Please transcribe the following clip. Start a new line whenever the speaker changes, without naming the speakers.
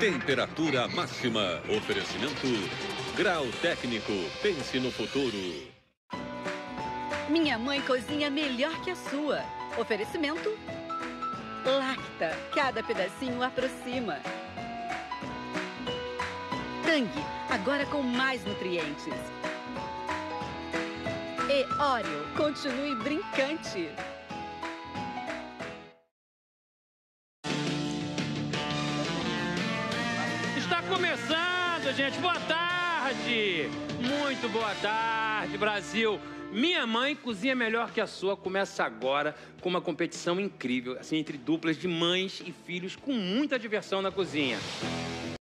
Temperatura máxima. Oferecimento Grau Técnico. Pense no futuro.
Minha mãe cozinha melhor que a sua. Oferecimento Lacta. Cada pedacinho aproxima. Tang, agora com mais nutrientes. E Oreo, continue brincante.
Está começando, gente. Boa tarde. Muito boa tarde, Brasil. Minha mãe cozinha melhor que a sua. Começa agora com uma competição incrível, assim, entre duplas de mães e filhos com muita diversão na cozinha.